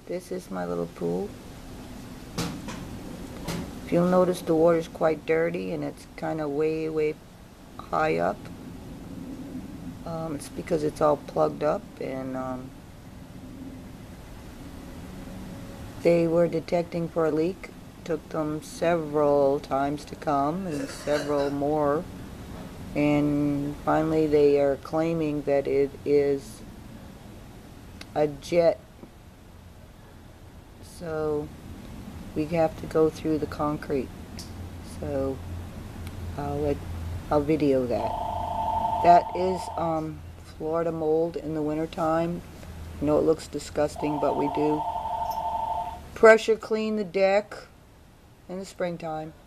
This is my little pool. If you'll notice, the water's quite dirty and it's kind of way high up. It's because it's all plugged up, and they were detecting for a leak. Took them several times to come and several more, and finally they are claiming that it is a jet. So we have to go through the concrete. So I'll video that. That is Florida mold in the wintertime. I know it looks disgusting, but we do pressure clean the deck in the springtime.